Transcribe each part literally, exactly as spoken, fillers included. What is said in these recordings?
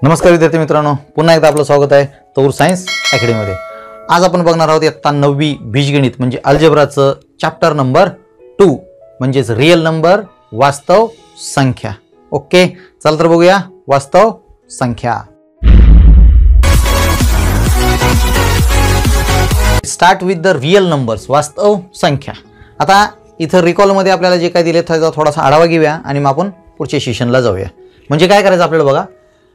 नमस्कार विद्यार्थी मित्रांनो, पुन्हा एकदा आपलं स्वागत आहे तौर सायन्स अकॅडमीमध्ये। आज आपण बघणार आहोत इयत्ता नववी बीजगणित म्हणजे अल्जेब्राचं चॅप्टर नंबर टू म्हणजेच रियल नंबर, वास्तव संख्या। ओके, चल तर बघूया वास्तव संख्या। Start with the real numbers, वास्तव संख्या। आता इथं रिकॉल मध्ये आपल्याला जे काय दिले त्याचा थोडासा आढावा घेऊया आणि मग आपण पुढच्या सेशनला जाऊया। म्हणजे काय करायचं आपल्याला बघा,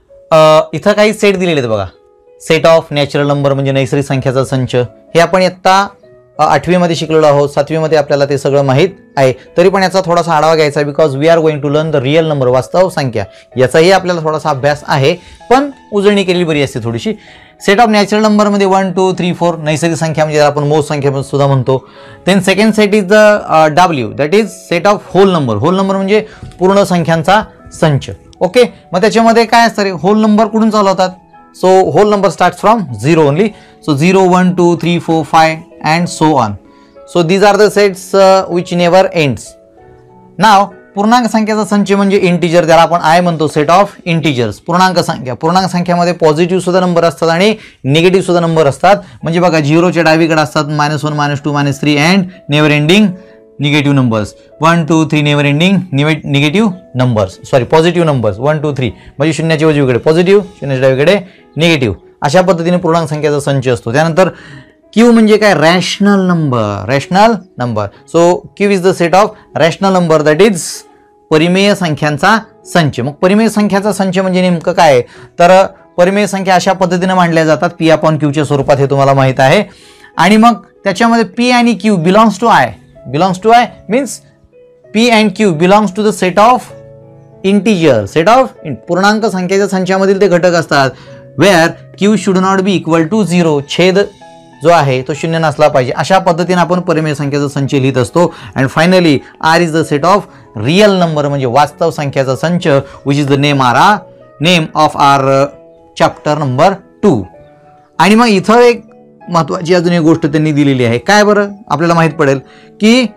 इथं काही सेट दिलेले आहेत बघा। सेट ऑफ नॅचरल नंबर म्हणजे नैसर्गिक संख्याचा संच, हे आपण इयत्ता आठवी मध्ये शिकलेलो आहोत, सातवी मध्ये आपल्याला ते सगळं माहित आहे। तरी पण याचा थोडासा आढावा घ्यायचा आहे, because we are going to learn the real number, वास्तव संख्या। याचाही आपल्याला थोडासा अभ्यास आहे, पण उजळणी केलेली बरी असते थोडीशी। सेट ऑफ नॅचरल नंबर मध्ये वन टू थ्री फोर नैसर्गिक संख्या म्हणजे आपण मोज संख्या सुद्धा म्हणतो। Then second set is the W, that is set of whole number. Whole number म्हणजे पूर्ण संख्यांचा संच। ओके, मग त्याच्यामध्ये काय असतं रे, होल नंबर कुठून चालू होतात? So whole number starts from zero only. So zero one two three four five and so on. So these are the sets which never ends. Now पूर्णांक संख्याचा संच म्हणजे इंटिजर, ज्याला आपण आय म्हणतो, सेट ऑफ इंटिजर्स। पूर्णांक संख्या, पूर्णांक संख्यामध्ये पॉझिटिव्ह सुद्धा नंबर असतात आणि निगेटिव्ह सुद्धा नंबर असतात। म्हणजे बघा, झिरोच्या डावीकडे असतात minus one minus two minus three and never ending negative numbers. One two three never ending negative numbers, sorry positive numbers. One two three म्हणजे शून्याच्या उजवीकडे पॉझिटिव्ह, शून्याच्या डावीकडे निगेटिव्ह, अशा पद्धतीने पूर्णांक संख्याचा संच असतो। त्यानंतर क्यू म्हणजे काय, rational number, rational number. So Q is the set of rational number, that is परिमेय संख्यांचा संच। मग परिमेय संख्याचा संच म्हणजे नेमकं काय, तर परिमेय संख्या अशा पद्धतीने मांडल्या जातात पी अपॉन क्यूच्या स्वरूपात, हे तुम्हाला माहित आहे। आणि मग त्याच्यामध्ये पी आणि Q belongs to I, belongs to I means P and Q belongs to the set of integer, set of पूर्णांक संख्येच्या संचामधील ते घटक असतात। Where Q should not be equal to zero, छेद जो आहे तो शून्य नसला पाहिजे। अशा पद्धतीने आपण परिमेय संख्येचा संच लिहित असतो। And finally R is the set of real number म्हणजे वास्तव संख्याचा संच, which is the name R R name of R chapter number two. आणि मग इथं एक महत्वाची अजून एक गोष्ट त्यांनी दिलेली आहे, काय बरं, आपल्याला माहित पडेल की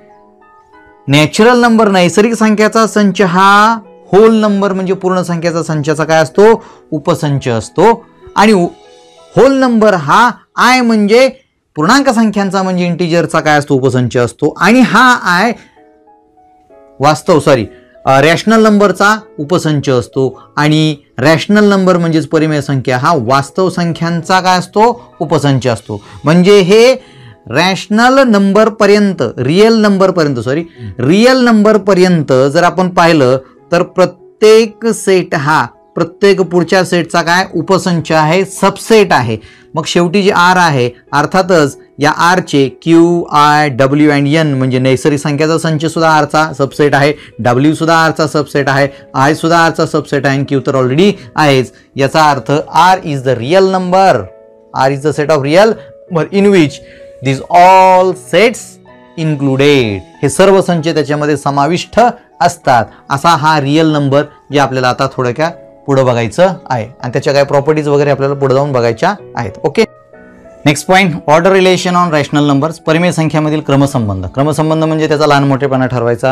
नॅचरल नंबर नैसर्गिक संख्याचा संच हा होल नंबर म्हणजे पूर्ण संख्याचा संचाचा काय असतो, उपसंच असतो। आणि होल नंबर हा आय म्हणजे पूर्णांक संख्यांचा म्हणजे इंटिजरचा काय असतो, उपसंच असतो। आणि हा आय वास्तव सॉरी रॅशनल नंबरचा उपसंच असतो। आणि रॅशनल नंबर म्हणजेच परिमेय संख्या हा वास्तव संख्यांचा काय असतो, उपसंच असतो। म्हणजे हे रॅशनल नंबर पर्यंत, रियल नंबर पर्यंत सॉरी रियल नंबर पर्यंत जर आपण पाहिलं तर प्रत्येक सेट हा प्रत्येक पुढच्या सेटचा काय उपसंच आहे, सबसेट आहे। मग शेवटी जे आर आहे, अर्थातच या आर चे Q I W and N म्हणजे नैसर्गिक संख्याचा संच सुद्धा आरचा सबसेट आहे, डब्ल्यू सुद्धा आरचा सबसेट आहे, आय सुद्धा आरचा सबसेट आहे, क्यू तर ऑलरेडी आहेच। याचा अर्थ R is the real number, R is the set of real number in which this all sets included, हे सर्व संच त्याच्यामध्ये समाविष्ट असतात। असा हा रियल नंबर जे आपल्याला आता थोडक्या पुढे बघायचं आहे आणि त्याच्या काय प्रॉपर्टीज वगैरे आपल्याला पुढे जाऊन बघायच्या आहेत। Okay, next point, order relation on rational numbers. परिमेय संख्यामधील क्रमसंबंध, क्रमसंबंध म्हणजे त्याचा लहान मोठेपणा ठरवायचा।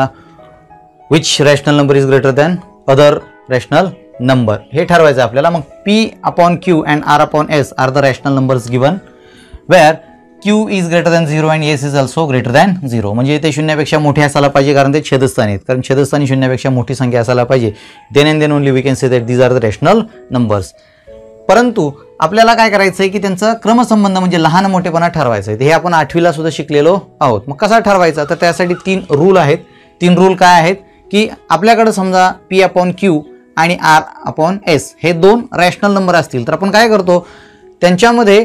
Which rational number is greater than other rational number, हे ठरवायचं आपल्याला। मग P upon Q and R upon S are the rational numbers given, where Q is greater than zero and S is also greater than zero. म्हणजे ते शून्यापेक्षा मोठे असायला पाहिजे, कारण ते छेदस्थानी आहेत, कारण छेदस्थानी शून्यापेक्षा मोठी संख्या असायला पाहिजे। Then and then only we can say that these are the rational numbers. परंतु आपल्याला काय करायचं आहे की त्यांचा क्रमसंबंध म्हणजे लहान मोठेपणा ठरवायचा आहे। हे आपण आठवीला सुद्धा शिकलेलो आहोत। मग कसा ठरवायचा, तर त्यासाठी तीन रूल आहेत। तीन रूल काय आहेत की आपल्याकडे समजा पी अपॉन क्यू आणि आर अपॉन एस हे दोन रॅशनल नंबर असतील, तर आपण काय करतो, त्यांच्यामध्ये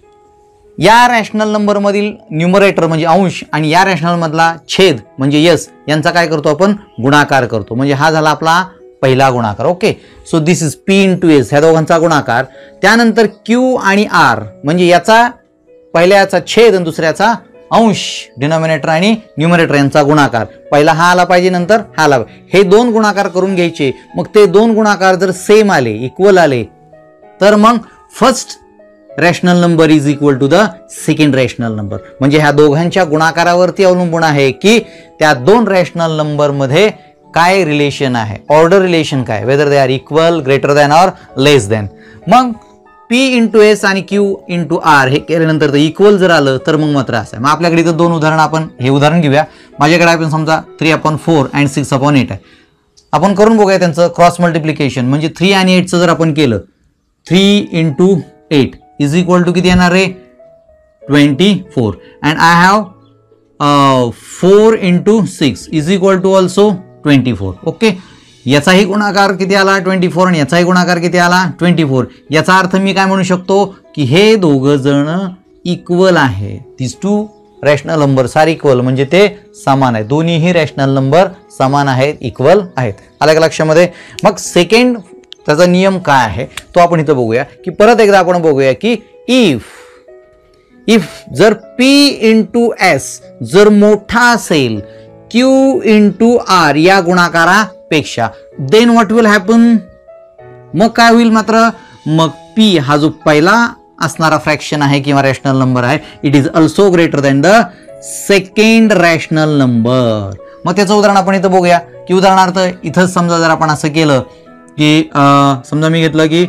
या रॅशनल नंबर मधील न्यूमरेटर म्हणजे अंश आणि या रॅशनल मधला छेद म्हणजे यस यांचा काय करतो, आपण गुणाकार करतो। म्हणजे हा झाला आपला पहिला गुणाकार। Okay, so this is P into S, ह्या दोघांचा गुणाकार। त्यानंतर क्यू आणि आर म्हणजे याचा पहिल्याचा छेद आणि दुसऱ्याचा अंश, डिनॉमिनेटर आणि न्यूमरेटर यांचा गुणाकार। पहिला हा आला पाहिजे, नंतर हा आला पाहिजे, हे दोन गुणाकार करून घ्यायचे। मग ते दोन गुणाकार जर सेम आले, इक्वल आले, तर मग first rational number is equal to the second rational number. म्हणजे ह्या दोघांच्या गुणाकारावरती अवलंबून आहे की त्या दोन रॅशनल नंबर मध्ये काय रिलेशन आहे, ऑर्डर रिलेशन काय, whether they are equal, greater than or less than. मग P इंटू एस आणि Q इंटू आर हे केल्यानंतर तर इक्वल जर आलं तर मग मात्र असं आहे. मग आपल्याकडे इथं दोन उदाहरण आपण हे उदाहरण घेऊया. माझ्याकडे आपण समजा three upon four and six upon eight आहे. आपण करून बघूया त्यांचं क्रॉस मल्टिप्लिकेशन. म्हणजे थ्री आणि एटचं जर आपण केलं three into eight is equal to किती येणार आहे twenty four and I have four into six is equal to also twenty four. Okay, याचाही गुणाकार किती आला ट्वेंटी फोर आणि याचाही गुणाकार किती आला ट्वेंटी फोर. याचा अर्थ मी काय म्हणू शकतो की हे दोघं जण इक्वल आहे. This two rational numbers are equal म्हणजे ते समान आहेत. दोन्हीही रॅशनल नंबर समान आहेत, इक्वल आहेत. आलं का लक्षामध्ये. मग सेकंड त्याचा नियम काय आहे तो आपण इथं बघूया की परत एकदा आपण बघूया की इफ इफ जर P इंटू एस जर मोठा असेल Q इंटू आर या गुणाकारापेक्षा देन व्हॉट विल हॅपन. मग काय होईल मात्र मग P हा जो पहिला असणारा फ्रॅक्शन आहे किंवा रॅशनल नंबर आहे it is also greater than the second rational number. मग त्याचं उदाहरण आपण इथं बघूया की उदाहरणार्थ इथं समजा जर आपण असं केलं की समजा मी घेतलं की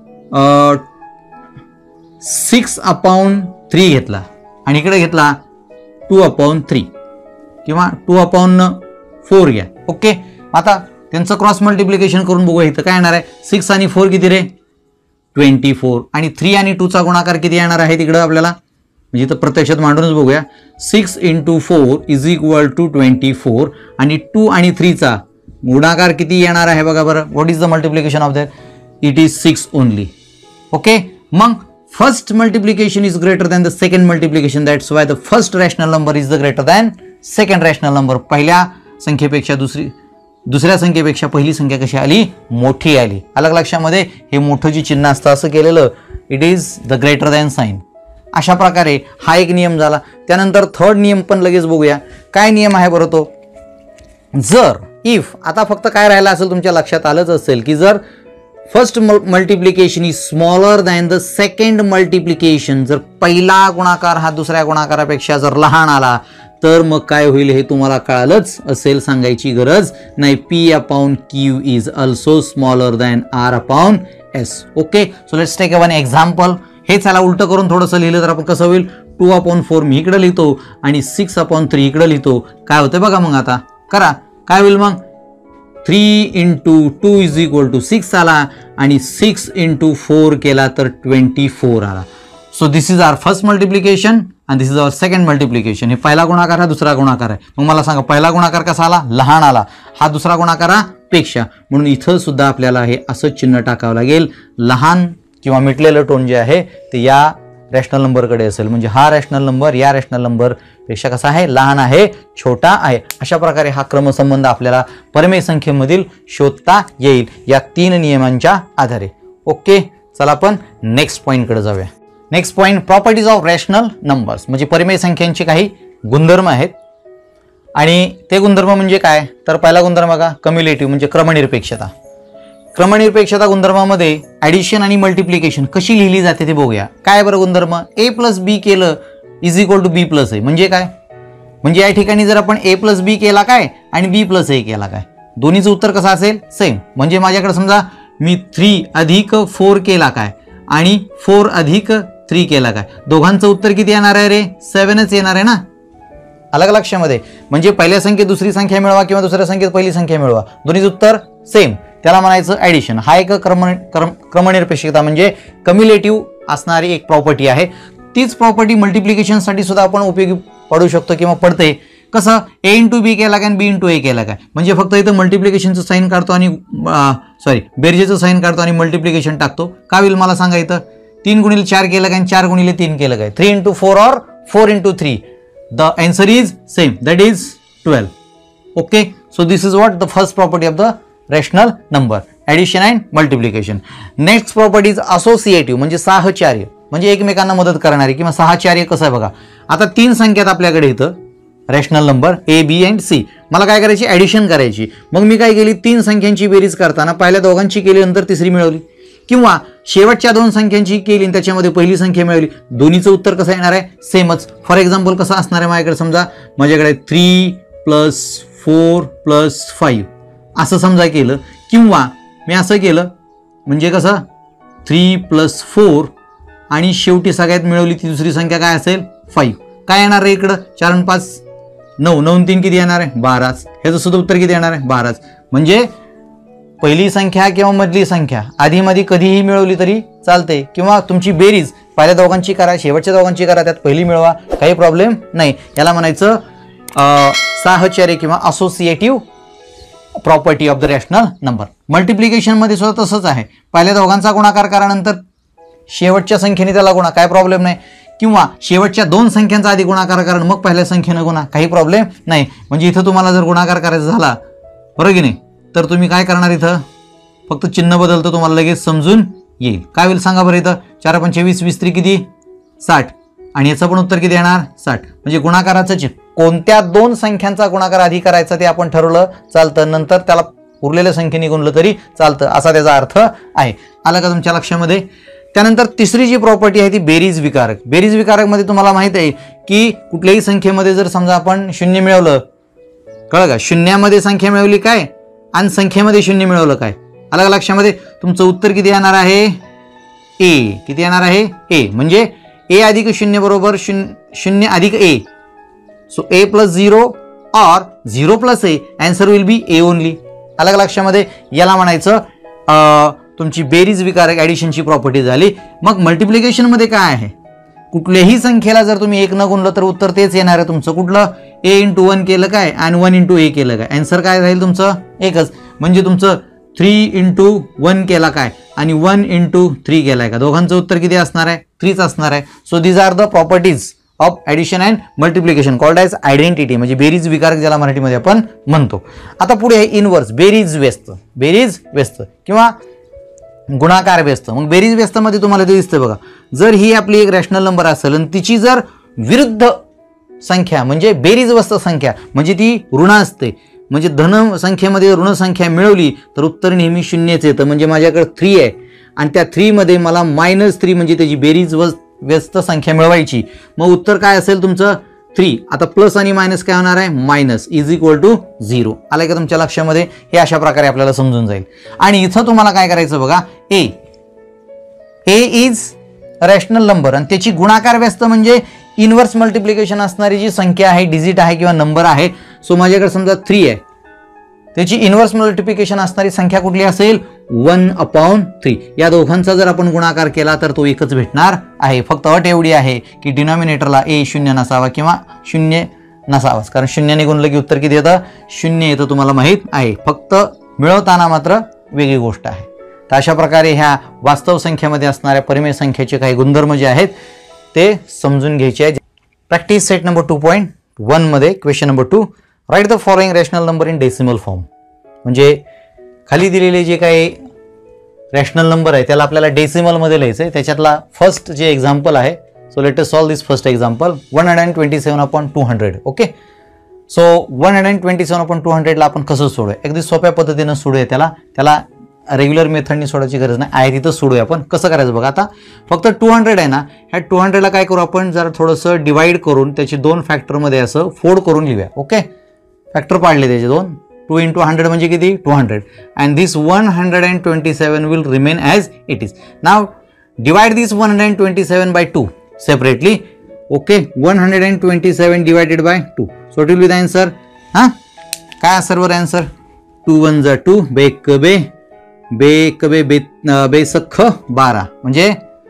सिक्स अपॉन थ्री घेतला आणि इकडे घेतला टू अपॉन थ्री किंवा टू अपॉन फोर घ्या. ओके, आता त्यांचं क्रॉस मल्टिप्लिकेशन करून बघूया. इथं काय येणार आहे सिक्स आणि फोर किती रे ट्वेंटी फोर आणि थ्री आणि टूचा गुणाकार किती येणार आहे तिकडं आपल्याला म्हणजे इथं प्रत्यक्षात मांडूनच बघूया. Six into four is equal to twenty four आणि टू आणि थ्रीचा गुणाकार किती येणार आहे बघा बरं. What is the multiplication of that it is six only. Okay, मग first multiplication is greater than the second multiplication that's why the first rational number is the greater than second rational number. पहिल्या संख्येपेक्षा दुसरी दुसऱ्या संख्येपेक्षा पहिली संख्या कशी आली मोठी आली. अलग लक्षामध्ये हे मोठं जे चिन्ह असतं असं केलेलं it is the greater than sign. अशा प्रकारे हा एक नियम झाला. त्यानंतर थर्ड नियम पण लगेच बघूया. काय नियम आहे बरं तो जर इफ आता फक्त काय राहिलं असेल तुमच्या लक्षात आलंच असेल की जर first multiplication is smaller than the second multiplication जर पहिला गुणाकार हा दुसऱ्या गुणाकारापेक्षा जर लहान आला तर मग काय होईल हे तुम्हाला कळालंच असेल, सांगायची गरज नाही. P upon Q is also smaller than R upon S. Okay, so let's take one example. हे त्याला उलटं करून थोडंसं लिहिलं तर आपण कसं होईल टू अपॉन फोर मी इकडे लिहितो आणि सिक्स अपॉन थ्री इकडे लिहितो. काय होतं बघा मग आता करा काय होईल मग three into two is equal to six आला आणि सिक्स इंटू फोर केला तर ट्वेंटी फोर आला. So this is our first multiplication आणि this is our second multiplication. हे पहिला गुणाकार हा दुसरा गुणाकार आहे. मग मला सांगा पहिला गुणाकार कसा आला लहान आला, हा दुसरा गुणाकारापेक्षा. म्हणून इथं सुद्धा आपल्याला हे असं चिन्ह टाकावं लागेल. लहान किंवा मिटलेलं टोन जे आहे ते या रॅशनल नंबरकडे असेल म्हणजे हा रॅशनल नंबर या रॅशनल नंबर पेक्षा कसा आहे लहान आहे छोटा आहे. अशा प्रकारे हा क्रमसंबंध आपल्याला परमेय संख्येमधील शोधता येईल या तीन नियमांच्या आधारे. ओके, चला आपण नेक्स्ट पॉईंटकडे जाऊया. Next point properties of rational numbers म्हणजे परिमेय संख्यांचे काही गुणधर्म आहेत आणि ते गुणधर्म म्हणजे काय तर पहिला गुणधर्म बघा कम्युलेटिव्ह म्हणजे क्रमनिरपेक्षता. क्रमनिरपेक्षता गुणधर्मामध्ये ॲडिशन आणि मल्टिप्लिकेशन कशी लिहिली जाते ते बघूया. काय बरं गुणधर्म ए प्लस बी केलं is equal to B plus A म्हणजे काय म्हणजे या ठिकाणी जर आपण ए प्लस बी केला काय आणि बी प्लस ए केला काय दोन्हीचं उत्तर कसं असेल सेम. म्हणजे माझ्याकडे समजा मी थ्री अधिक फोर केला काय आणि फोर अधिक थ्री केला काय दोघांचं उत्तर किती येणार आहे रे सेव्हनच येणार आहे ना. अलग लक्षामध्ये म्हणजे पहिल्या संख्येत दुसरी संख्या मिळवा किंवा दुसऱ्या संख्येत पहिली संख्या मिळवा दोन्हीचं उत्तर सेम. त्याला म्हणायचं ॲडिशन. हा एक क्रम क्रम क्रमनिरपेक्षता म्हणजे कम्युलेटिव्ह असणारी एक प्रॉपर्टी आहे. तीच प्रॉपर्टी मल्टिप्लिकेशनसाठी सुद्धा आपण उपयोगी पडू शकतो किंवा पडते. कसं ए इंटू बी केला काय आणि बी इंटू ए केला काय म्हणजे फक्त इथं मल्टिप्लिकेशनचं साईन काढतो आणि सॉरी बेरजेचं साईन काढतो आणि मल्टिप्लिकेशन टाकतो. का होईल मला सांगा इथं तीन गुणिले चार केलं काय आणि चार गुणिले तीन केलं काय three into four or four into three the answer is same that is twelve. Okay, so this is what the first property of the rational number addition and multiplication. Next property is associative म्हणजे साहचर्य म्हणजे एकमेकांना मदत करणारी किंवा साहचर्य कसं आहे बघा. आता तीन संख्यात आपल्याकडे इथं rational number A B and C. मला काय करायची ॲडिशन करायची. मग मी काय केली तीन संख्यांची बेरीज करताना पहिल्या दोघांची केली नंतर तिसरी मिळवली किंवा शेवटच्या दोन संख्यांची केली आणि त्याच्यामध्ये पहिली संख्या मिळवली दोन्हीचं उत्तर कसं येणार आहे सेमच. फॉर एक्झाम्पल कसं असणार आहे माझ्याकडे समजा माझ्याकडे three plus four plus five असं समजा केलं किंवा मी असं केलं म्हणजे कसं थ्री प्लस फोर आणि शेवटी सगळ्यात मिळवली ती दुसरी संख्या काय असेल फाईव्ह. काय येणार आहे इकडं चार आणि पाच नऊ, नऊ तीन किती येणार आहे बाराच. ह्याचं सुद्धा उत्तर किती येणार आहे बाराच. म्हणजे पहिली संख्या किंवा मधली संख्या आधीमध्ये कधीही मिळवली तरी चालते, किंवा तुमची बेरीज पहिल्या दोघांची करा शेवटच्या दोघांची करा त्यात पहिली मिळवा, काही प्रॉब्लेम नाही. याला म्हणायचं साहचर्य किंवा associative property of the rational number. मल्टिप्लिकेशनमध्ये सुद्धा तसंच आहे. पहिल्या दोघांचा गुणाकार करा नंतर शेवटच्या संख्येने त्याला गुणा, काय प्रॉब्लेम नाही. किंवा शेवटच्या दोन संख्यांचा आधी गुणाकार करा मग पहिल्या संख्येनं गुणा, काही प्रॉब्लेम नाही. म्हणजे इथं तुम्हाला जर गुणाकार करायचा झाला बरोबर की नाही तर तुम्ही काय करणार इथं फक्त चिन्ह बदलतं, तुम्हाला लगेच समजून येईल. काय होईल सांगा बरं. इथं चार पंचवीस वीस त्री किती साठ आणि याचं पण उत्तर किती येणार साठ. म्हणजे गुणाकाराचं कोणत्या दोन संख्यांचा गुणाकार आधी करायचा ते आपण ठरवलं चालतं, नंतर त्याला उरलेल्या संख्येने गुणलं तरी चालतं असा त्याचा अर्थ आहे. आलं का तुमच्या लक्षामध्ये. त्यानंतर तिसरी जी प्रॉपर्टी आहे ती बेरीज विकारक. बेरीज विकारक मध्ये तुम्हाला माहित आहे की कुठल्याही संख्येमध्ये जर समजा आपण शून्य मिळवलं, कळलं का, शून्यामध्ये संख्या मिळवली काय आणि संख्येमध्ये शून्य मिळवलं काय, आलं का लक्षामध्ये. तुमचं उत्तर किती येणार आहे ए. किती येणार आहे ए. म्हणजे ए अधिक शून्य बरोबर शून्य शून्य अधिक ए. सो ए प्लस झिरो और zero plus A, answer will be A only. आलं का लक्षामध्ये. याला म्हणायचं तुमची बेरीज विकारक ॲडिशनची प्रॉपर्टी झाली. मग मल्टिप्लिकेशनमध्ये काय आहे, कुठल्याही संख्येला जर तुम्ही एक न गुणलं तर उत्तर तेच येणार आहे तुमचं. कुठलं ए इंटू वन केलं काय आणि वन इंटू ए केलं काय, आन्सर काय राहील तुमचं एकच. म्हणजे तुमचं थ्री इंटू वन केला काय आणि वन इंटू थ्री केलाय का, दोघांचं उत्तर किती असणार आहे थ्रीच असणार आहे. So these are the properties of addition and multiplication called as identity, म्हणजे बेरीज विकारक ज्याला मराठीमध्ये आपण म्हणतो. आता पुढे आहे इनवर्स, बेरीज व्यस्त. बेरीज व्यस्त किंवा गुणाकार व्यस्त. मग बेरीज व्यस्तमध्ये तुम्हाला ते दिसतं बघा, जर ही आपली एक रॅशनल नंबर असेल आणि तिची जर विरुद्ध संख्या म्हणजे बेरीज व्यस्त संख्या म्हणजे ती ऋण असते, म्हणजे धन संख्येमध्ये ऋण संख्या मिळवली तर उत्तर नेहमी शून्यच येतं. म्हणजे माझ्याकडे थ्री आहे आणि त्या थ्रीमध्ये मला मायनस थ्री म्हणजे त्याची बेरीज व्यस्त संख्या मिळवायची, मग उत्तर काय असेल तुमचं थ्री. आता प्लस आणि मायनस काय होणार आहे minus is equal to zero. आलं का तुमच्या लक्षामध्ये. हे अशा प्रकारे आपल्याला समजून जाईल. आणि इथं तुम्हाला काय करायचं बघा, A A is rational number आणि त्याची गुणाकार व्यस्त म्हणजे इनवर्स मल्टिप्लिकेशन असणारी जी संख्या आहे, डिजिट आहे किंवा नंबर आहे. सो माझ्याकडे समजा थ्री आहे, त्याची इनवर्स मल्टिप्लिकेशन असणारी संख्या कुठली असेल वन अपॉन थ्री. या दोघांचा जर आपण गुणाकार केला तर तो एकच भेटणार आहे. फक्त अट एवढी आहे की डिनॉमिनेटरला ए शून्य नसावा किंवा शून्य नसावाच, कारण शून्याने गुणलं की उत्तर किती येतं शून्य येतं, तुम्हाला माहीत आहे. फक्त मिळवताना मात्र वेगळी गोष्ट आहे. तर अशा प्रकारे ह्या वास्तव संख्येमध्ये असणाऱ्या परिमेय संख्येचे काही गुणधर्म जे आहेत ते समजून घ्यायचे आहेत. Practice set number two point one मध्ये question number two, write the following rational number in decimal form. म्हणजे खाली दिलेले जे काही रॅशनल नंबर आहे त्याला आपल्याला डेसिमलमध्ये लिहायचं आहे. त्याच्यातला फर्स्ट जे एक्झाम्पल आहे, so let us solve this first example. One hundred twenty seven upon two hundred. Okay, so one hundred twenty seven upon two हंड्रेडला आपण कसं सोडूया, अगदी सोप्या पद्धतीनं सोडूया. त्याला त्याला रेग्युलर मेथडनी सोडायची गरज नाही, आहे तिथं सोडूया आपण. कसं करायचं बघा. आता फक्त टू हंड्रेड आहे ना, ह्या टू हंड्रेडला काय करू आपण, जरा थोडंसं डिवाइड करून त्याची दोन फॅक्टरमध्ये असं फोड करून लिहूया. ओके, फॅक्टर पाडले त्याचे दोन. टू इंटू हंड्रेड म्हणजे किती two hundred and this one hundred and twenty seven will remain as it is. Now divide this one hundred and twenty seven by two separately. Okay, one hundred and twenty seven divided by two, so it will be the answer. हां, काय असेल बरं answer, two one जा two, बे क बे बे क बे बे बे सख्ख बारा, म्हणजे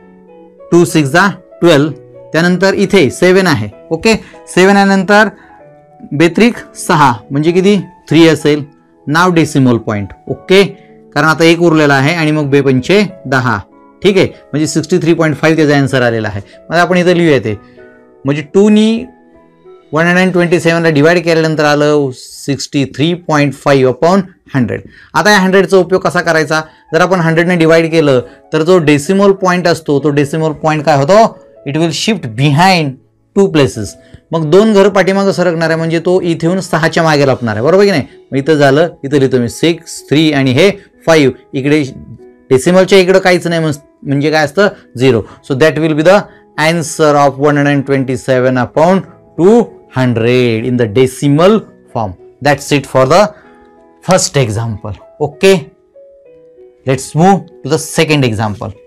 टू सिक्स जा ट्वेल्व. त्यानंतर इथे सेवन आहे. ओके, सेवन आहे नंतर बेत्रिक सहा म्हणजे किती थ्री असेल. नाव डेसिमल पॉईंट. ओके, कारण आता एक उरलेला आहे आणि मग बे पंचे दहा. ठीक आहे, म्हणजे सिक्स्टी थ्री पॉईंट फाईव्ह त्याचा आन्सर आलेला आहे. मग आपण इथं लिहूया ते, म्हणजे टूनी वन हंड्रेड ट्वेंटी सेवनला डिवाइड केल्यानंतर आलं sixty three point five upon hundred. आता या हंड्रेडचा उपयोग कसा करायचा, जर आपण हंड्रेडने डिवाइड केलं तर जो डेसिमल पॉईंट असतो तो डेसिमल पॉईंट काय होतो, it will shift behind two places. मग दोन घर पाठीमागं सरकणार आहे म्हणजे तो इथे येऊन सहाच्या मागे लपणार आहे, बरोबर की नाही. मग इथं झालं, इथं लिहितो मी सिक्स थ्री आणि हे फाईव्ह. इकडे डेसिमलच्या इकडं काहीच नाही म्हणजे काय असतं zero. So that will be the answer of one hundred twenty seven upon two hundred in the decimal form. That's it for the first example. Okay, let's move to the second example.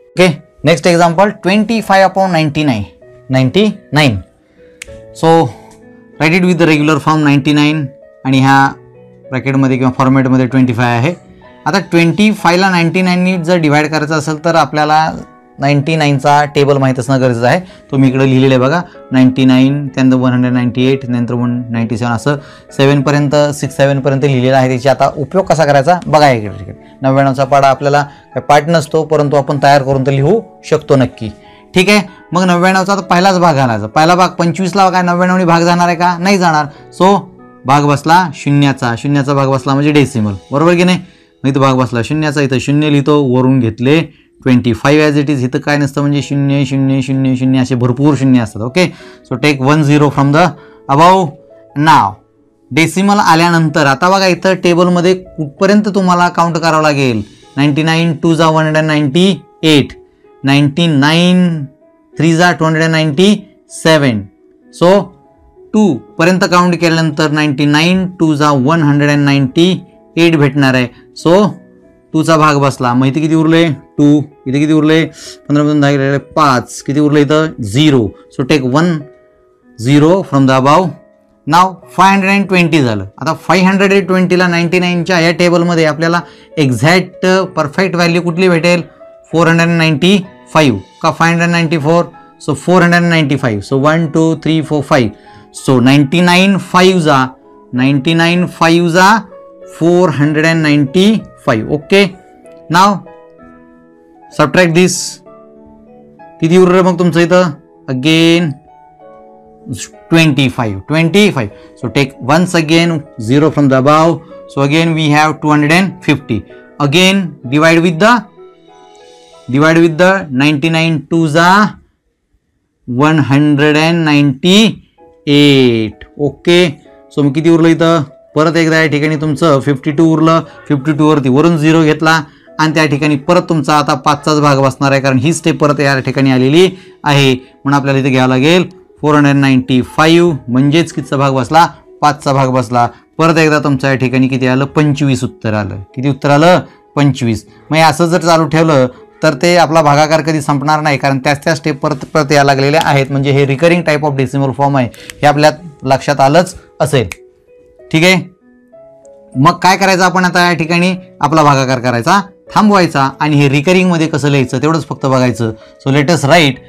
Okay, next example twenty five upon ninety nine ninety nine. So write it with the regular form ninety nine आणि ह्या ब्रॅकेटमध्ये किंवा फॉर्मॅटमध्ये twenty five आहे. आता twenty फायला ninety नाईननी जर divide करायचं असेल तर आपल्याला नाईन्टी नाईनचा टेबल माहीत असणं गरजेचं आहे. तो मी इकडे लिहिलेलं आहे बघा, नाईन्टी नाईन त्यानंतर वन हंड्रेड नाईन्टी एट नंतर वन नाईन्टी सेवन असं सेवनपर्यंत सिक्स सेवनपर्यंत लिहिलेलं आहे. त्याची आता उपयोग कसा करायचा बघा. इकडे नव्याण्णवचा पाडा आपल्याला काही पाठ नसतो, परंतु आपण तयार करून तर लिहू शकतो नक्की. ठीक आहे, मग नव्याण्णवचा तर पहिलाच भाग घालायचा. पहिला भाग पंचवीसला काय नव्याण्णवनी भाग जाणार आहे का? नाही जाणार. सो भाग बसला शून्याचा, शून्याचा भाग बसला म्हणजे डेसिमल, बरोबर की नाही. मग इथं भाग बसला शून्याचा, इथं शून्य लिहितो, वरून घेतले twenty five as it is. इथं काय नसतं म्हणजे शून्य शून्य शून्य शून्य असे भरपूर शून्य असतात. Okay, so take one zero from the above. Now decimal आल्यानंतर आता बघा इथं टेबलमध्ये कुठपर्यंत तुम्हाला काउंट करावं लागेल. नाईन्टी नाईन टू जा one hundred ninety eight, ninety nine three जा two hundred ninety seven. So two पर्यंत काउंट केल्यानंतर नाईन्टी नाईन टू जा one hundred and ninety eight भेटणार आहे. सो टूचा भाग बसला, मग इथे किती उरले टू, इथे किती उरले पंधरा मधून दहा गेलेले पाच, किती उरले इथं zero. So take one zero from the above. Now five hundred and twenty झालं. आता फाय हंड्रेड अँड ट्वेंटीला नाईन्टी नाईनच्या या टेबलमध्ये आपल्याला एक्झॅक्ट परफेक्ट व्हॅल्यू कुठली भेटेल? फोर हंड्रेड नाईन्टी फाईव्ह का five hundred ninety four. So four hundred ninety five. So one two three four five. So ninety nine five जा नाईन्टी नाईन फाईव्ह जा four hundred and ninety five. Okay, now subtract दिस. किती उरलं मग तुमचं इथं? Again twenty five twenty five. So take once again zero from the above. So again we have two hundred and fifty. Again divide with the divide with the ninety nine two जा one hundred and ninety eight. Okay, so मग किती उरलं इथं? परत एकदा या ठिकाणी तुमचं फिफ्टी टू उरलं. फिफ्टी टू वरती वरून झिरो घेतला आणि त्या ठिकाणी परत तुमचा आता पाचचाच भाग बसणार आहे, कारण ही स्टेप परत या ठिकाणी आलेली आहे. म्हणून आपल्याला इथे घ्यावं लागेल फोर हंड्रेड नाईन्टी फाईव्ह म्हणजेच कितीचा भाग बसला? पाचचा भाग बसला. परत एकदा तुमच्या या ठिकाणी किती आलं? पंचवीस उत्तर आलं. किती उत्तर आलं? पंचवीस. मग असं जर चालू ठेवलं तर ते आपला भागाकार कधी संपणार नाही, कारण त्याच त्या स्टेप परत परत यायला लागलेल्या आहेत. म्हणजे हे recurring type of decimal form आहे, हे आपल्या लक्षात आलंच असेल. ठीक आहे, मग काय करायचं आपण आता या ठिकाणी? आपला भागाकार करायचा, थांबवायचा आणि हे रिकरिंगमध्ये कसं लिहायचं तेवढंच फक्त बघायचं. So let us write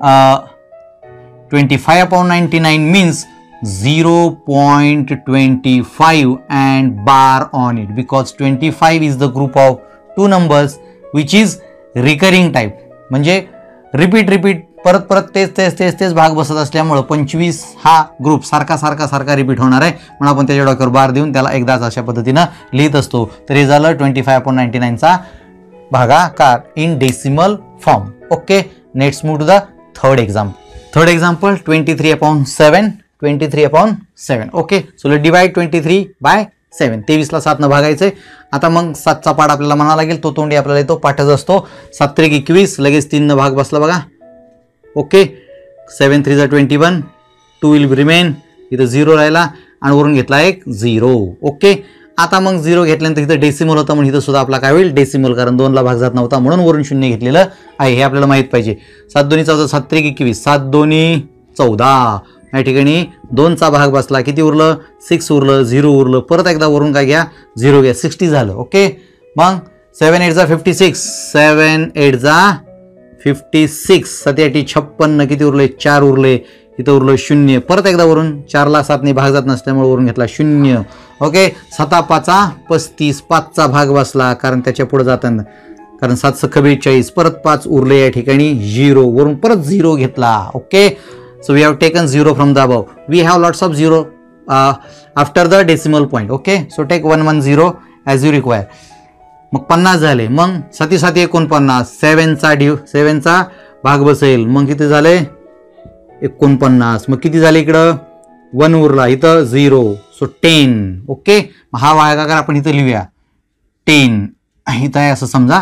twenty five upon ninety nine means zero point twenty five and bar on it, because twenty five is the group of two numbers which is recurring type. म्हणजे repeat repeat परत परत तेच तेच तेच तेच भाग बसत असल्यामुळं पंचवीस हा ग्रुप सारखा सारखा सारखा रिपीट होणार आहे, म्हणून आपण त्याच्या डोक्यावर बार देऊन त्याला एकदाच अशा पद्धतीनं लिहित असतो. तर हे झालं ट्वेंटी फाय अपॉन नाईन्टी नाईनचा भागाकार in decimal form. Okay, next move to the third example. Third example twenty three upon seven twenty three upon seven. Okay, so let divide twenty three by seven. तेवीसला सातनं भागायचं आहे. आता मग सातचा पाठ आपल्याला म्हणावा लागेल, तो तोंडी आपल्याला येतो, पाठच असतो. सात त्रिक एकवीस, लगेच तीननं भाग बसला बघा. ओके, सेवन थ्री जा twenty one, two will remain, इथं झिरो राहिला आणि वरून घेतला एक झिरो. ओके, आता मग झिरो घेतल्यानंतर इथं डेसिमल होता म्हणून इथं सुद्धा आपला काय होईल? डेसिमल, कारण दोनला भाग जात नव्हता म्हणून वरून शून्य घेतलेलं आहे, हे आपल्याला माहीत पाहिजे. सात दोन्ही चौदा, सात त्रिक एकवीस, सात दोन्ही चौदा. या ठिकाणी दोनचा भाग बसला, किती उरलं? सिक्स उरलं, झिरो उरलं. परत एकदा वरून काय घ्या? झिरो घ्या, सिक्स्टी झालं. ओके, मग सेवन एट जा फिफ्टी सिक्स, सेवन एट जा फिफ्टी सिक्स, सत्याटी छप्पन्न, किती उरले? चार उरले. इथं उरलं शून्य. परत एकदा वरून चारला सातने भाग जात नसल्यामुळे वरून घेतला शून्य. ओके, सता पाचा पस्तीस, पाचचा भाग बसला कारण त्याच्या पुढे जाताना, कारण सात सख्ख बेचाळीस, परत पाच उरले. या ठिकाणी झिरो, वरून परत झिरो घेतला. Okay, so we have taken zero from the above. We have lots of zero uh, after the decimal point. Okay, so take one one zero as you require. मग पन्नास झाले. मग साती साती एकोणपन्नास, सेवनचा डिव सेवनचा भाग बसेल. मग किती झाले? एकोणपन्नास. मग किती झाले? इकडं वन उरला, इथं झिरो. So ten. ओके, हा भागाकार आपण इथं लिहूया टेन. इथं आहे असं समजा.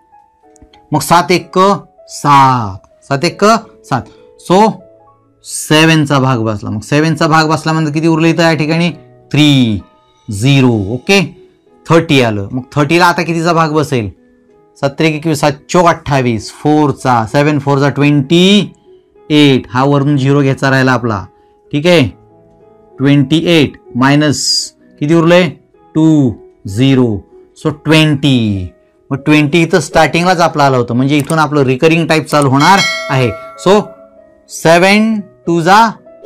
मग सात एक सात, सात एक सात. सो सेवनचा भाग बसला. मग सेवनचा भाग बसला म्हणजे किती उरलं इथं? या ठिकाणी थ्री झिरो. ओके, थर्टी आलं. मग थर्टीला आता कितीचा भाग बसेल? सत्तर एकवीस सात चौक अठ्ठावीस, फोरचा सेवन फोरचा ट्वेंटी एट, हा वरून झिरो घ्यायचा राहिला आपला. ठीक आहे, ट्वेंटी एट मायनस किती उरले टू झिरो, सो ट्वेंटी. मग ट्वेंटी इथं स्टार्टिंगलाच आपलं आलं होतं, म्हणजे इथून आपलं रिकरिंग टाईप चालू होणार आहे. सो सेवन टू जा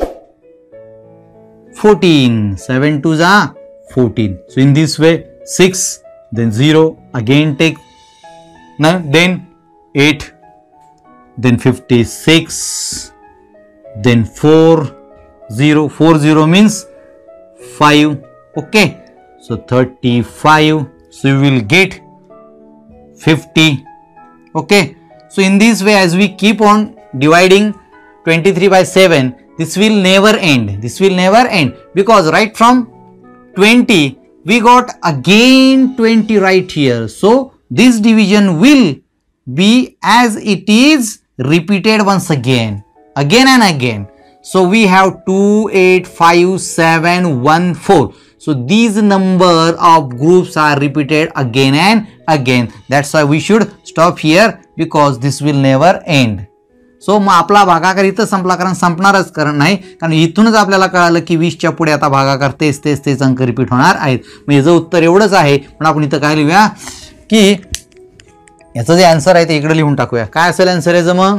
फोर्टीन, सेवन टू जा fourteen. So in this way six, then zero, again take no, then eight, then fifty-six, then four, zero, four zero means five. Okay, so thirty-five, so you will get fifty. Okay, so in this way as we keep on dividing twenty-three by seven, this will never end, this will never end, because right from twenty we got again twenty right here. So this division will be as it is repeated once again, again and again. So we have two, eight, five, seven, one, four. So these number of groups are repeated again and again. That's why we should stop here, because this will never end. So मग आपला भागाकार इथं संपला, कारण संपणारच कारण नाही, कारण इथूनच आपल्याला कळालं की वीसच्या पुढे आता भागाकार तेच तेच तेच अंक रिपीट होणार आहेत. मग याचं उत्तर एवढंच आहे. पण आपण इथं काय लिहूया की याचं जे आन्सर आहे ते इकडे लिहून टाकूया. काय असेल आन्सर याचं मग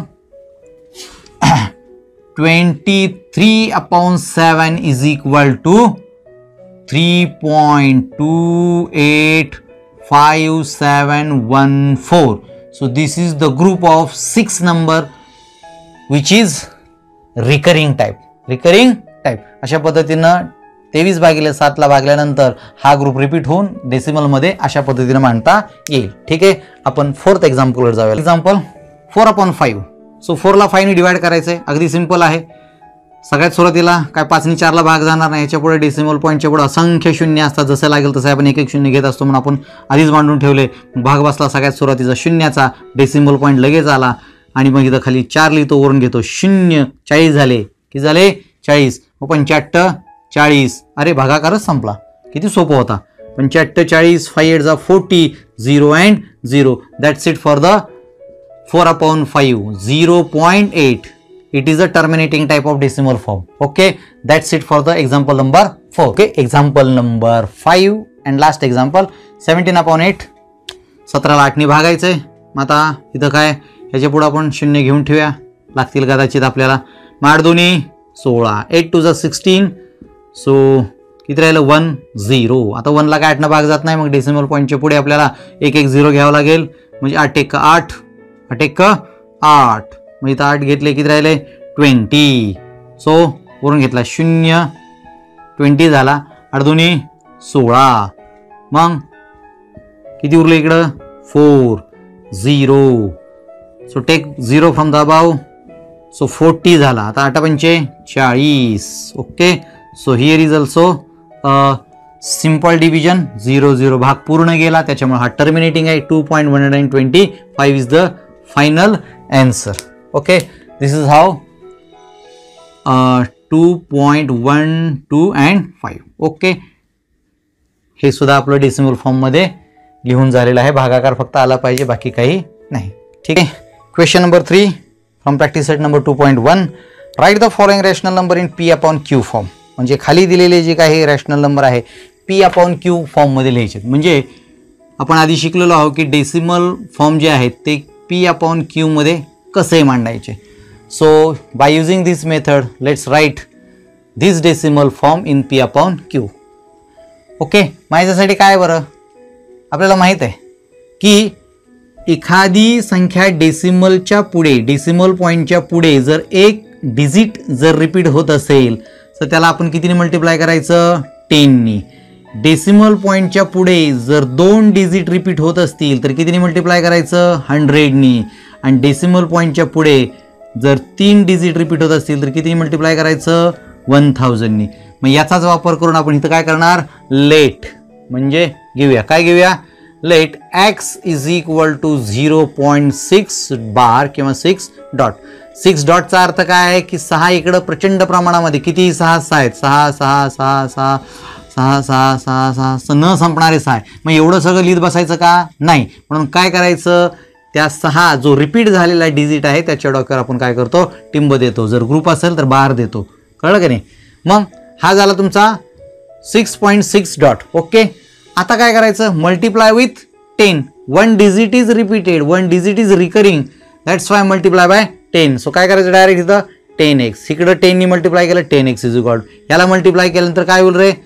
twenty three upon seven is equal to three point two eight five seven one four. So this is the group of six number which is recurring type, recurring type. अशा पद्धतीनं तेवीस भागिले सात ला भागल्यानंतर हा ग्रुप रिपीट होऊन decimal मध्ये अशा पद्धतीने मांडता येईल. ठीक आहे, आपण फोर्थ एक्झाम्पलवर जाऊया. Example four upon five. So फोरला फाईव्हने डिवाइड करायचं आहे, अगदी सिंपल आहे. सगळ्यात सुरुवातीला काय पाचनी चारला भाग जाणार नाही, याच्या पुढे डेसिमल पॉईंटच्या पुढे असंख्य शून्य असतात, जसं लागेल तसं आपण एक एक शून्य घेत असतो, म्हणून आपण आधीच मांडून ठेवले. भाग बसला सगळ्यात सुरुवातीचा शून्याचा, डेसिमल पॉईंट लगेच आला, आणि मग इथं खाली चार लिहितो, वरून घेतो शून्य. चाळीस झाले, किती झाले चाळीस. मग पंच्याहत्तर चाळीस, अरे भागाकारच संपला, किती सोपं होता. पंच्याहत्तर चाळीस, फाईव्ह एट जा forty, zero and zero. That's it for the four upon five, zero point eight. It is a terminating type of decimal form. Okay, that's it for the example number four. Okay, example number five and last example seventeen upon eight. सतराला आठने भागायचंय. मग आता इथं काय, ह्याच्या पुढे आपण शून्य घेऊन ठेवूया, लागतील कदाचित आपल्याला. आठ दोन्ही सोळा, एट टू जा सिक्स्टीन, सो किती राहिलं वन झिरो. आता वनला काय आठनं भाग जात नाही, मग डेसिमल पॉईंटच्या पुढे आपल्याला एक एक झिरो घ्यावं लागेल, म्हणजे आठ एक आठ, आठ एक आठ. मग इथं आठ घेतले, किती राहिले ट्वेंटी. सो वरून घेतला शून्य, ट्वेंटी झाला. आठ दोन्ही सोळा, मग किती उरलं इकडं four zero. So take zero from the above, so forty झाला. आता आठ पंचे चाळीस. Okay, so here is also simple division. Zero zero भाग पूर्ण गेला, त्याच्यामुळे हा टर्मिनेटिंग आहे. Two point one hundred twenty five is the final answer. Okay, this is how two point one two and five. Okay, हे सुद्धा आपलं decimal फॉर्ममध्ये लिहून झालेलं आहे. भागाकार फक्त आला पाहिजे, बाकी काही नाही. ठीक आहे. Question number three from practice set number two point one. Write the following rational number in p upon q form. म्हणजे खाली दिलेले जे काही रॅशनल नंबर आहे पी अपॉन क्यू फॉर्ममध्ये लिहायचे. म्हणजे आपण आधी शिकलेलो आहोत की डेसिमल फॉर्म जे आहेत ते पी अपॉन क्यूमध्ये कसे मांडायचे. So by using this method let's write this decimal form in p upon q. Okay, माझ्यासाठी काय बरं, आपल्याला माहीत आहे की एखादी संख्या डेसिमलच्या पुढे, डेसिमल पॉईंटच्या पुढे जर एक डिजिट जर रिपीट होत असेल तर त्याला आपण कितीने मल्टिप्लाय करायचं, टेननी. डेसिमल पॉईंटच्या पुढे जर दोन डिजिट रिपीट होत असतील तर कितीने मल्टिप्लाय करायचं, हंड्रेडनी. आणि डेसिमल पॉईंटच्या पुढे जर तीन डिजिट रिपीट होत असतील तर कितीने मल्टिप्लाय करायचं, वन थाउजंडनी. मग याचाच वापर करून आपण इथं काय करणार, लेट म्हणजे घेऊया, काय घेऊया, let x is equal to zero point six bar किंवा सिक्स डॉट. सिक्स डॉटचा अर्थ काय आहे की सहा इकडं प्रचंड प्रमाणामध्ये, किती सहा सहा आहेत, सहा सहा सहा सहा सहा सहा सहा सहा न संपणारे सहा. मग एवढं सगळं लिहित बसायचं का नाही. म्हणून काय करायचं, त्या सहा जो रिपीट झालेला डिजिट आहे त्याच्या डोक्यावर आपण काय करतो, टिंब देतो. जर ग्रुप असेल तर बार देतो. कळलं का नाही. मग हा झाला तुमचा six point six dot. Okay. आता काय करायचं, multiply with ten. One digit is repeated, one digit is recurring, that's why multiply by ten. So काय करायचं, डायरेक्ट इथं टेन एक्स, इकडं टेननी मल्टिप्लाय केलं, टेन एक्स इज इक्वल. याला मल्टिप्लाय केल्यानंतर काय होईल रे,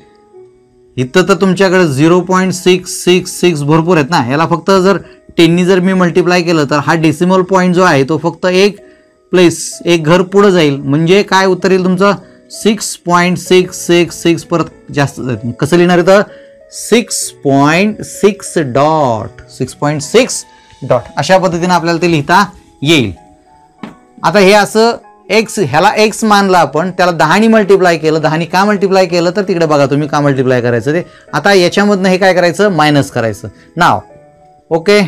इथं तर तुमच्याकडे zero point six six six भरपूर आहेत ना. याला फक्त जर टेननी जर मी मल्टिप्लाय केलं तर हा डेसिमल पॉईंट जो आहे तो फक्त एक प्लेस एक घर पुढं जाईल. म्हणजे काय उत्तर येईल तुमचं, six point six six six परत जास्त जाईल. कसं लिहिणार इथं, six point six dot six point six dot अशा पद्धतीने आपल्याला ते लिहिता येईल. आता हे असं एक्स, ह्याला एक्स मानला आपण, त्याला दहानी मल्टिप्लाय केलं. दहानी का मल्टिप्लाय केलं तर तिकडे बघा तुम्ही का मल्टिप्लाय करायचं ते. आता याच्यामधनं हे काय करायचं, मायनस करायचं. Now okay,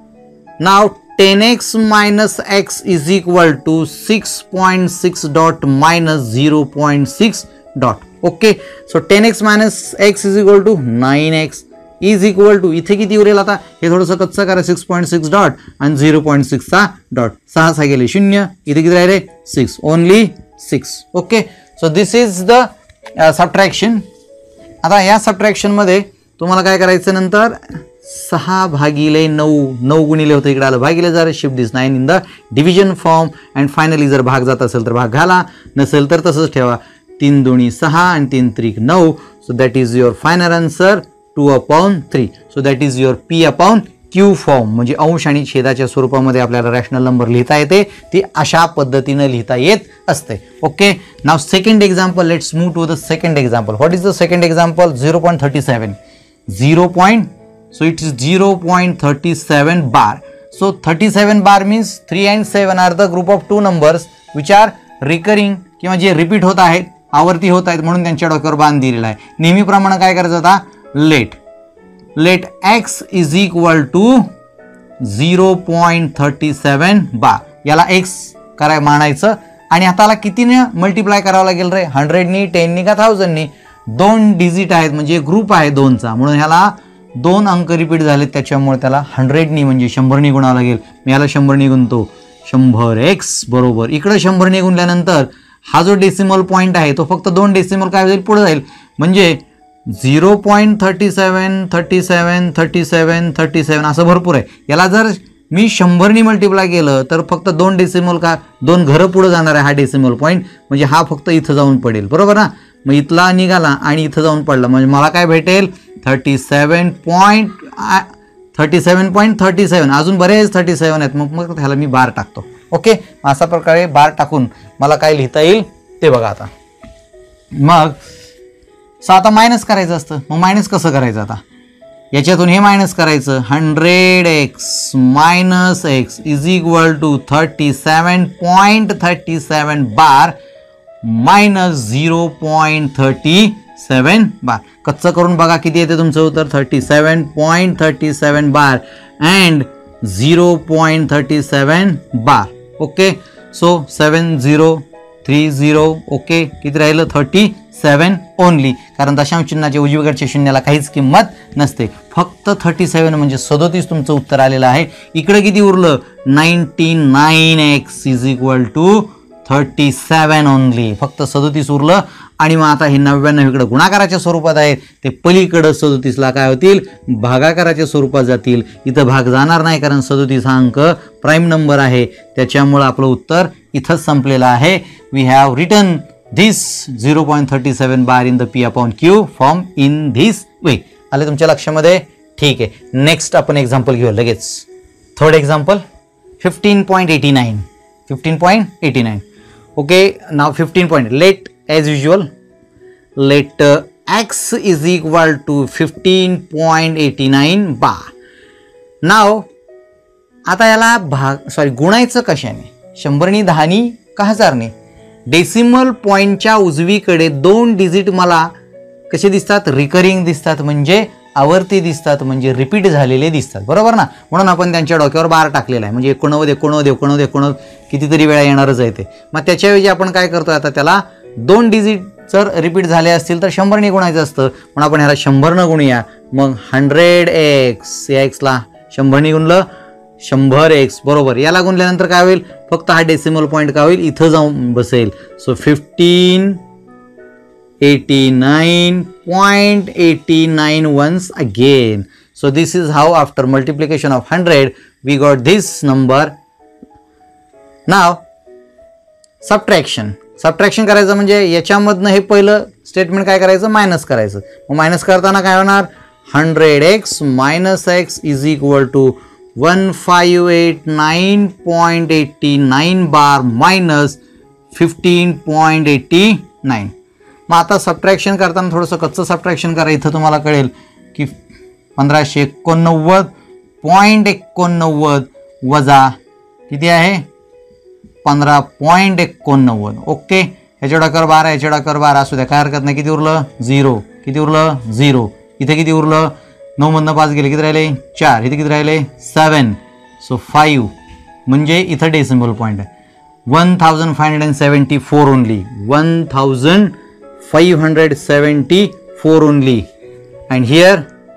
now ten x minus x is equal to six point six dot minus zero point six dot. Okay. So ten x minus x is equal to nine x is equal to, इथे किती उरेल आता, हे थोडंसं कच्चं करा, six point six dot आणि zero point सिक्सचा डॉट. सहा सहा गेले शून्य, इथे किती राहिले, six, only six. Okay. So this is the subtraction. आता या सबट्रॅक्शनमध्ये तुम्हाला काय करायचं, नंतर सहा भागिले नऊ, नऊ गुणिले होतं इकडे आलं भागिले, जर shift this nine in the division form. And finally जर भाग जात असेल तर भाग घाला, नसेल तर तसंच ठेवा. तीन दोन्ही सहा आणि तीन त्रिक नऊ. So that is your final answer, two upon three. So that is your p upon q form. म्हणजे अंश आणि छेदाच्या स्वरूपामध्ये आपल्याला रॅशनल नंबर लिहिता येते, ती अशा पद्धतीनं लिहिता येत असते. ओके. Now second example, let's move to the second example. What is the second example, zero point thirty seven. Zero point so it is zero point three seven bar. So thirty-seven bar means three and seven are the group of two numbers which are recurring किंवा जे repeat होत आहेत, आवर्ती होत आहेत, म्हणून त्यांच्या डोक्यावर बाण दिलेला आहे. नेहमीप्रमाणे काय करायचं आता, let let x is equal to zero point thirty seven bar. याला एक्स कराय मानायचं आणि आता कितीने मल्टिप्लाय करावं लागेल रे, हंड्रेडनी, टेननी का थाउजंडनी. दोन डिजिट आहेत म्हणजे ग्रुप आहे दोनचा, म्हणून ह्याला दोन अंक रिपीट झालेत, त्याच्यामुळे त्याला हंड्रेडनी म्हणजे शंभरनी गुणावं लागेल. मी याला शंभरनी गुणतो, शंभर एक्स बरोबर. इकडे शंभरनी गुणल्यानंतर हा जो डेसिमल पॉईंट आहे तो फक्त दोन डेसिमल काय जाईल, पुढे जाईल. म्हणजे zero point thirty seven thirty seven thirty seven thirty seven असं भरपूर आहे. याला जर मी शंभरनी मल्टिप्लाय केलं तर फक्त दोन डेसिमल का दोन घरं पुढे जाणार आहे हा डेसिमल पॉईंट. म्हणजे हा फक्त इथं जाऊन पडेल, बरोबर ना. मग इथला निघाला आणि इथं जाऊन पडला, म्हणजे मला काय भेटेल, thirty seven point thirty seven point thirty seven. अजून बरेच थर्टी सेवन आहेत. मग मग ह्याला मी बार टाकतो. ओके. अशा प्रकारे बार टाकून मला काय लिहिता येईल ते बघा आता. मग सो आता मायनस करायचं असतं. मग मायनस कसं करायचं, आता याच्यातून हे मायनस करायचं. Hundred x minus x is equal to thirty seven point thirty seven bar minus zero point thirty seven bar. कच्चं करून बघा किती येते तुमचं उत्तर, thirty seven point thirty seven bar and zero point thirty seven bar. Okay. So seven zero three zero. Okay. किती राहिलं, thirty seven only, कारण दशांश चिन्हाच्या उजवीकडच्या शून्याला काहीच किंमत नसते. फक्त थर्टी सेवन म्हणजे सदोतीस तुमचं उत्तर आलेलं आहे. इकडे किती उरलं, ninety nine x is equal to thirty seven only. फक्त सदोतीस उरलं. आणि मग आता हे नव्याण्णव इकडं गुणाकाराच्या स्वरूपात आहेत, ते पलीकडं सदोतीसला काय होतील, भागाकाराच्या स्वरूपात जातील. इथं भाग जाणार नाही कारण सदोतीस हा अंक प्राईम नंबर आहे, त्याच्यामुळं आपलं उत्तर इथंच संपलेलं आहे. We have written this zero point thirty seven bar in the p upon q form in this way. आले तुमच्या लक्षामध्ये, ठीक आहे. नेक्स्ट आपण एक्झाम्पल घेऊ लगेच. Third example, fifteen point eighty nine. Fifteen point eighty nine. Okay. Now fifteen point, let as usual let uh, x is equal to fifteen point eight nine bar. now आता याला भाग sorry गुणायचं कशाने, शंभरनी, दहानी का हजारने. Decimal पॉईंटच्या उजवीकडे दोन digit मला कसे दिसतात, रिकरिंग दिसतात, म्हणजे आवर्ती दिसतात, म्हणजे रिपीट झालेले दिसतात, बरोबर ना. म्हणून आपण त्यांच्या डोक्यावर बार टाकलेला आहे. म्हणजे एकोणनव्वद एकोणनव्वद एकोणनव्वद एकोणनव्वद कितीतरी वेळा येणारच आहे ते. मग त्याच्याऐवजी आपण काय करतोय, आता त्याला दोन डिजिट जर रिपीट झाले असतील तर शंभरने गुणायचं असतं, पण आपण ह्याला शंभरनं गुणूया. मग हंड्रेड एक्स, या एक्सला शंभरने गुणलं शंभर एक्स बरोबर. याला गुणल्यानंतर काय होईल, फक्त हा डेसिमल पॉईंट काय होईल इथं जाऊन बसेल. So fifteen eighty nine point eighty nine once again. So this is how after multiplication of one hundred we got this number. Now subtraction. Subtraction करायचं म्हणजे याच्यामधनं हे पहिलं स्टेटमेंट काय करायचं, मायनस करायचं. मग मायनस करताना काय होणार, hundred x minus x is equal to one five eight nine point eighty nine bar minus fifteen point eighty nine. मग आता सबट्रॅक्शन करताना थोडंसं कच्चं सबट्रॅक्शन करा. इथं तुम्हाला कळेल की पंधराशे एकोणनव्वद पॉईंट एकोणनव्वद वजा किती आहे, पंधरा पॉईंट एकोणनव्वद. ओके, ह्याच्या कर बारा, ह्याच्या कर बारा असू द्या, काय हरकत नाही. किती उरलं, झिरो. किती उरलं, झिरो. इथे किती उरलं, नऊ मधनं पाच गेले, किती राहिले, चार. इथे किती राहिले, सेवन. सो फाईव्ह म्हणजे इथं डेसिमल पॉईंट आहे. One thousand five hundred seventy four only. One thousand five hundred seventy four only. And here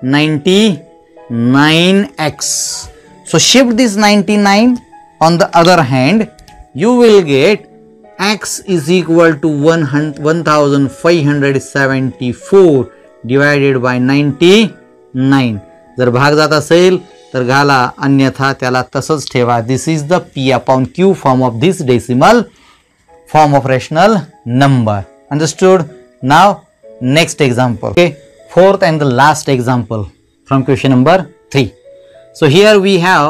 ninety-nine x. So shift this ninety-nine. On the other hand, you will get x is equal to one thousand five hundred seventy-four divided by ninety-nine. जर भाग जात असेल तर घाला, अन्यथा त्याला तसंच ठेवा. This is the p upon q form of this decimal form of rational number. Understood? Now next example. Okay. Fourth and the last example from question number three. So here we have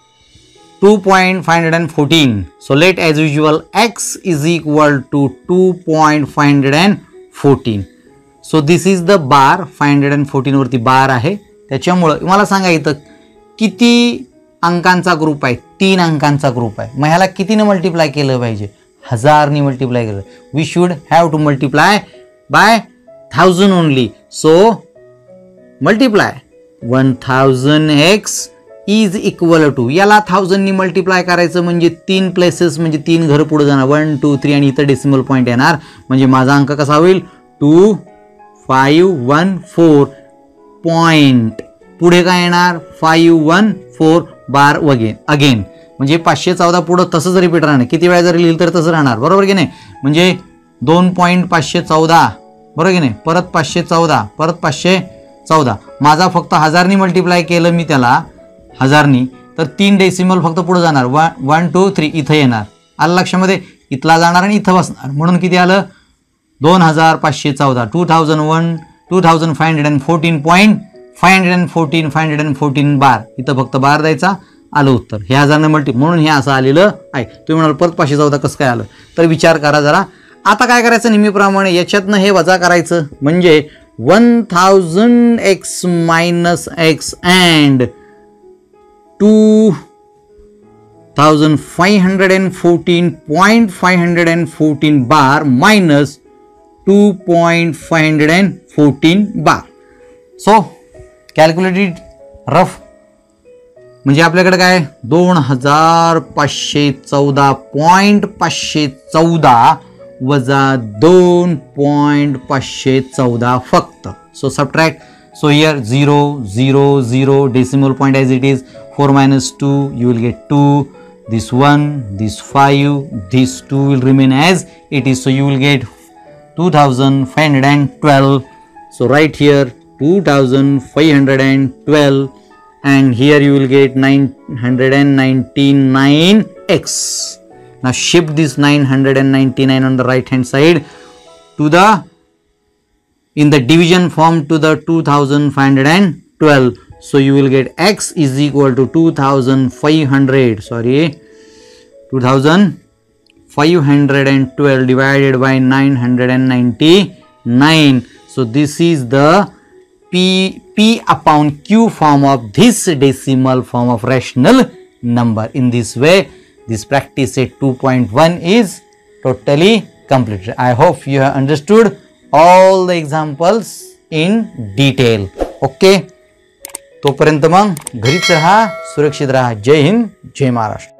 two point five one four. So let as usual x is equal to two point five one four. So this is the bar. five hundred fourteen वरती बार आहे. त्याच्यामुळं मला सांगा इथं किती अंकांचा group आहे, तीन अंकांचा group आहे. मग ह्याला कितीने मल्टिप्लाय केलं पाहिजे, हजारनी मल्टिप्लाय केलं. We should have to multiply by thousand only. So multiply one thousand x is equal to, याला थाउजंडनी मल्टिप्लाय करायचं म्हणजे तीन प्लेसेस म्हणजे तीन घर पुढे जाणार, वन टू थ्री आणि इथं डेसिमल पॉईंट येणार. म्हणजे माझा अंक कसा होईल, two five one four point पुढे काय येणार, फाईव्ह वन फोर बार वगैरे अगेन. म्हणजे पाचशे चौदा पुढं तसंच रिपीट राहणार. किती वेळा जरी लिहिलं तर तसं राहणार, बरोबर की नाही. म्हणजे दोन पॉईंट पाचशे चौदा बरोबर की नाही, परत पाचशे चौदा, परत पाचशे चौदा. माझा फक्त हजारनी मल्टिप्लाय केलं मी त्याला हजारनी, तर तीन डेसिमल फक्त पुढे जाणार, वन वन टू थ्री इथं येणार. आलं लक्षामध्ये, इथला जाणार आणि इथं बसणार. म्हणून किती आलं, दोन हजार पाचशे चौदा. Two thousand one two thousand five hundred and fourteen point five hundred and fourteen five hundred and fourteen bar. इथं फक्त बार द्यायचा, आलं उत्तर. हे हजारने मल्टी म्हणून हे असं आलेलं आहे. तुम्ही म्हणाल परत पाचशे चौदा कसं काय आलं, तर विचार करा जरा. आता काय करायचं, नेहमीप्रमाणे याच्यातनं हे वजा करायचं. म्हणजे one thousand x minus x and two thousand five hundred and fourteen point five hundred and fourteen bar minus two point five hundred and fourteen bar. So calculated rough म्हणजे आपल्याकडे काय, दोन हजार पाचशे चौदा पॉईंट पाचशे चौदा वजा दोन पॉईंट पाचशे चौदा फक्त. So subtract. So here zero zero zero decimal point as it is. Four minus two you will get two. This one, this five, this two will remain as it is. So you will get two thousand five hundred and twelve. So right here two thousand five hundred and twelve. And here you will get nine hundred ninety-nine x. Now shift this nine hundred ninety-nine on the right hand side to the in the division form to the two thousand five hundred twelve. So you will get x is equal to two thousand five hundred, sorry, two thousand five hundred twelve divided by nine hundred ninety-nine. So this is the P, P upon Q form of this decimal form of rational number. In this way, this practice at two point one is totally completed. I hope you have understood all the examples in detail. Okay. तोपर्यंत मग घरीच राहा, सुरक्षित राहा. जय हिंद, जय महाराष्ट्र.